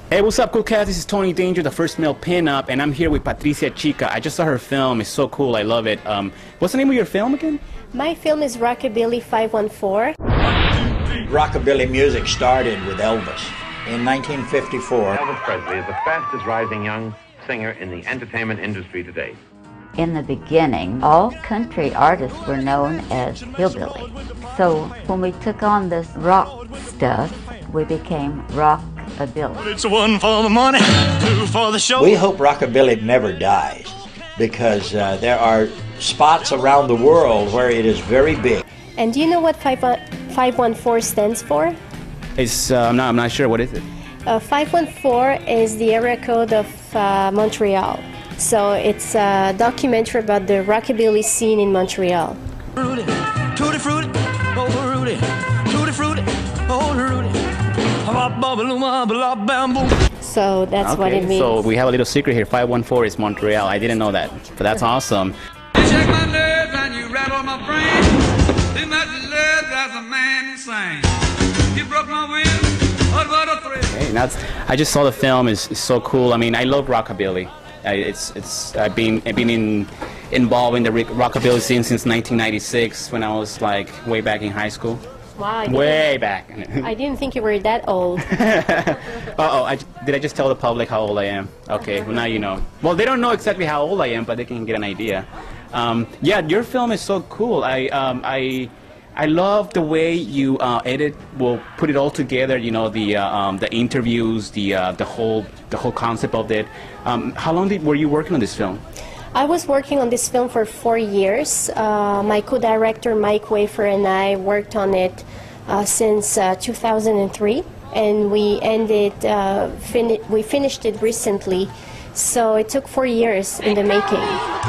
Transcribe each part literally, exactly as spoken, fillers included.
Hey, what's up, Cool Cats? This is Tony Danger, the first male pinup, and I'm here with Patricia Chica. I just saw her film. It's so cool. I love it. Um, what's the name of your film again? My film is Rockabilly five one four. Rockabilly music started with Elvis in nineteen fifty-four. Elvis Presley is the fastest rising young singer in the entertainment industry today. In the beginning, all country artists were known as hillbilly. So when we took on this rock stuff, we became rockabilly. It's one for the money, two for the show. We hope Rockabilly never dies because uh, there are spots around the world where it is very big. And do you know what five one four stands for? It's, uh, I'm, not, I'm not sure. What is it? Uh, five one four is the area code of uh, Montreal. So it's a documentary about the rockabilly scene in Montreal. Rudy, tutti frutti, oh Rudy, tutti frutti, oh Rudy. So that's okay, what it means. So we have a little secret here. five one four is Montreal. I didn't know that, but that's awesome. You shake my nerves and you rattle my brain. Too much love drives a man insane. You broke my will, what what a thrill. Hey, that's, I just saw the film. It's, it's so cool. I mean, I love rockabilly. I, it's it's I've been I've been in, involved in the rockabilly scene since nineteen ninety-six when I was like way back in high school. Wow, I way back. I didn't think you were that old. Uh-oh, I, did I just tell the public how old I am? Okay, well now you know. Well, they don't know exactly how old I am, but they can get an idea. Um, yeah, your film is so cool. I um, I I love the way you uh, edit. Well, put it all together. You know, the uh, um, the interviews, the uh, the whole the whole concept of it. Um, how long did, were you working on this film? I was working on this film for four years. Uh, my co-director Mike Wafer and I worked on it uh, since uh, two thousand three, and we ended. Uh, fin we finished it recently, so it took four years in the making.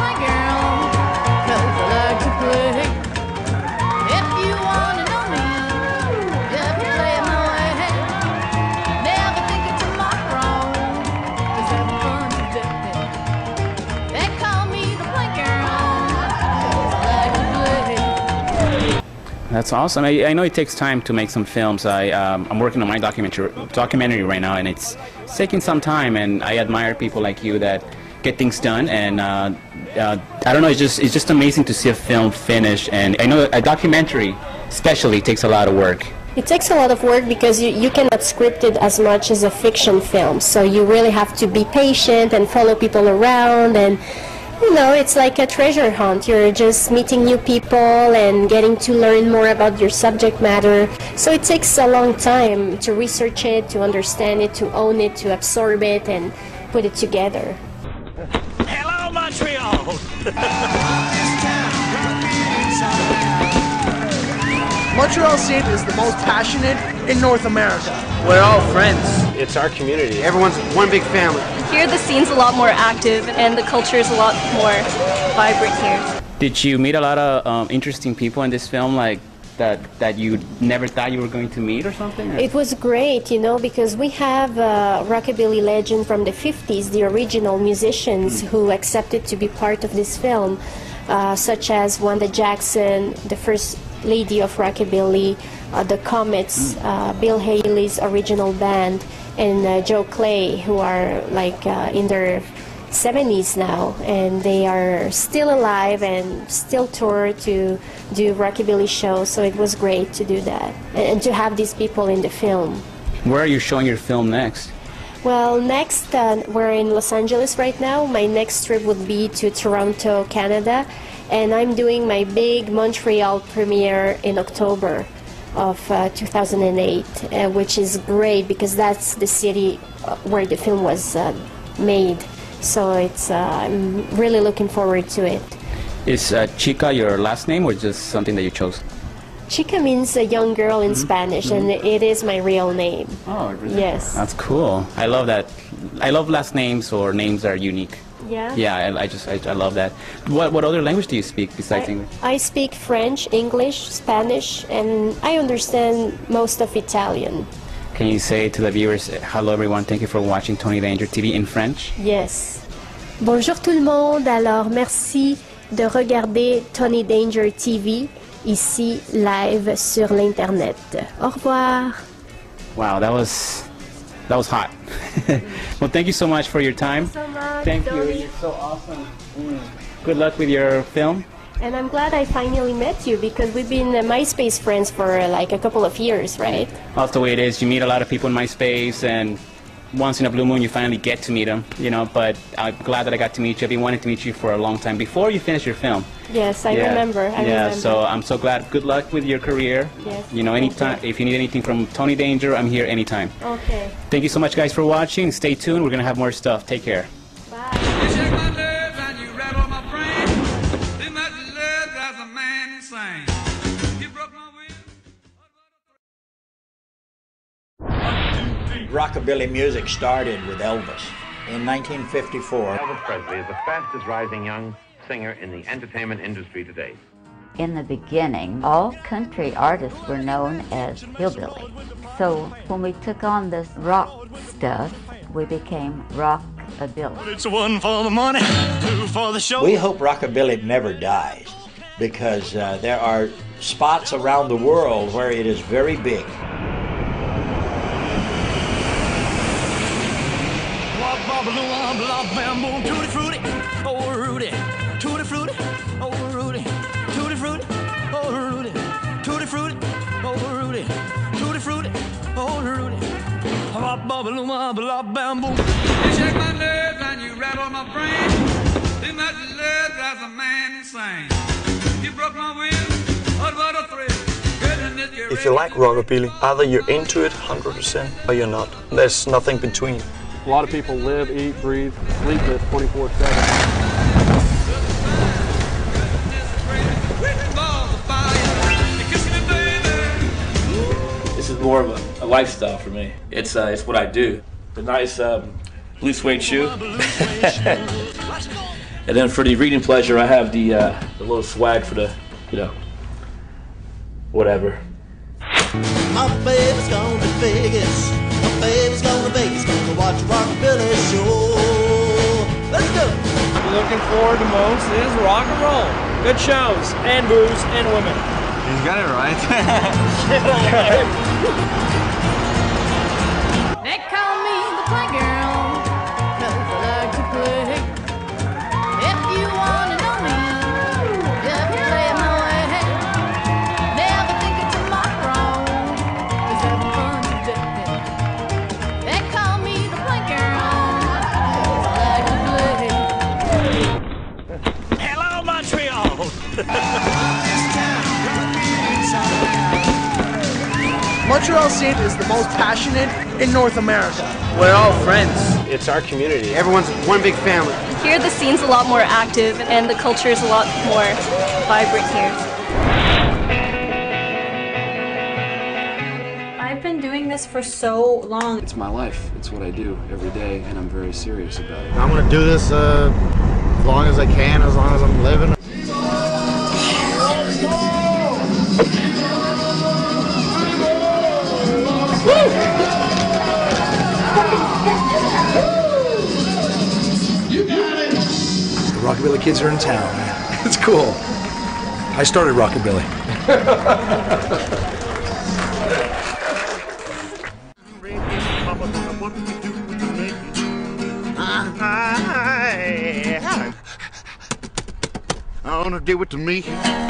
That's awesome. I, I know it takes time to make some films. I, um, I'm working on my documentary, documentary right now, and it's, it's taking some time, and I admire people like you that get things done. And uh, uh, I don't know, it's just, it's just amazing to see a film finish. And I know a documentary especially takes a lot of work. It takes a lot of work because you, you cannot script it as much as a fiction film. So you really have to be patient and follow people around, and you know, it's like a treasure hunt. You're just meeting new people and getting to learn more about your subject matter. So it takes a long time to research it, to understand it, to own it, to absorb it, and put it together. Hello, Montreal! Montreal scene is the most passionate in North America. We're all friends. It's our community. Everyone's one big family. Here the scene's a lot more active and the culture is a lot more vibrant here. Did you meet a lot of um, interesting people in this film, like that that you never thought you were going to meet or something? Or? It was great, you know, because we have a rockabilly legend from the fifties, the original musicians mm. who accepted to be part of this film, uh, such as Wanda Jackson, the first lady of rockabilly, uh, the Comets, mm. uh, Bill Haley's original band, and uh, Joe Clay, who are like uh, in their seventies now, and they are still alive and still tour to do rockabilly shows. So it was great to do that and, and to have these people in the film. Where are you showing your film next? Well, next uh, we're in Los Angeles right now. My next trip would be to Toronto, Canada, and I'm doing my big Montreal premiere in October of uh, two thousand eight, uh, which is great because that's the city uh, where the film was uh, made. So it's uh, I'm really looking forward to it. Is uh, Chica your last name or just something that you chose? Chica means a young girl in mm-hmm. Spanish, mm-hmm. and it is my real name. Oh, really? Yes. That's cool. I love that. I love last names or names that are unique. Yeah. Yeah, I, I just I, I love that. What what other language do you speak besides I, English? I speak French, English, Spanish, and I understand most of Italian. Can you say to the viewers, hello everyone, thank you for watching Tony Danger T V in French? Yes. Bonjour tout le monde. Alors merci de regarder Tony Danger T V ici live sur l'internet. Au revoir. Wow, that was that was hot. Well, thank you so much for your time. Thank you so much, Thank you. Tony. You're so awesome. Mm. Good luck with your film. And I'm glad I finally met you because we've been uh, MySpace friends for uh, like a couple of years, right? That's the way it is. You meet a lot of people in MySpace, and once in a blue moon you finally get to meet them, you know, but I'm glad that I got to meet you. I've been wanting to meet you for a long time, before you finish your film. Yes, I yeah. remember. I yeah, remember. so I'm so glad. Good luck with your career. Yes, you know, anytime, you. If you need anything from Tony Danger, I'm here anytime. Okay. Thank you so much, guys, for watching. Stay tuned. We're going to have more stuff. Take care. Bye. You shake my nerves and you rattle my brain. Too much love drives a man insane. You broke my will. Rockabilly music started with Elvis in nineteen fifty-four. Elvis Presley is the fastest rising young singer in the entertainment industry today. In the beginning, all country artists were known as hillbilly. So when we took on this rock stuff, we became rockabilly. It's one for the money, two for the show. We hope rockabilly never dies because uh, there are spots around the world where it is very big. Tutti frutti, oh Rudy, tutti frutti, oh Rudy, tutti frutti, oh Rudy, tutti frutti, oh Rudy, tutti frutti, oh Rudy. You shake my nerves and you rattle my brain. Too much love drives a man insane. You broke my will, oh what a thrill. If you like rockabilly, either you're into it one hundred percent or you're not. There's nothing between. A lot of people live, eat, breathe, sleep it twenty-four seven. This is more of a, a lifestyle for me. It's uh, it's what I do. The nice um, blue suede shoe. And then for the reading pleasure, I have the, uh, the little swag for the, you know, whatever. My baby's gone to Vegas. My baby's gone to Vegas. Gonna watch a rockabilly show. Let's go. Looking forward to most is rock and roll. Good shows and booze and women. He's got it right. They call me the playgirl, 'cause I like to play. If you wanna know me, just play my way. Never think of tomorrow, 'cause having fun today. They call me the playgirl, 'cause I like to play. Hello, Montreal. Montreal Saint is the most passionate in North America. We're all friends. It's our community. Everyone's one big family. Here the scene's a lot more active and the culture is a lot more vibrant here. I've been doing this for so long. It's my life. It's what I do every day, and I'm very serious about it. I'm gonna do this uh, as long as I can, as long as I'm living. The Rockabilly kids are in town, man. It's cool. I started Rockabilly. I wanna do it to me.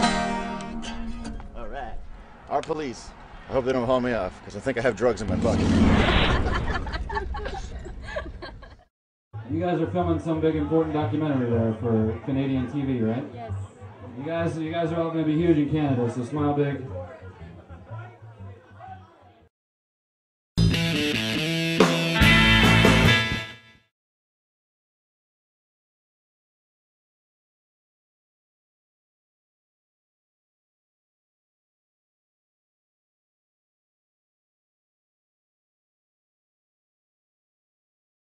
All right. Our police. I hope they don't haul me off, because I think I have drugs in my bucket. You guys are filming some big important documentary there for Canadian T V, right? Yes. You guys, you guys are all going to be huge in Canada, so smile big.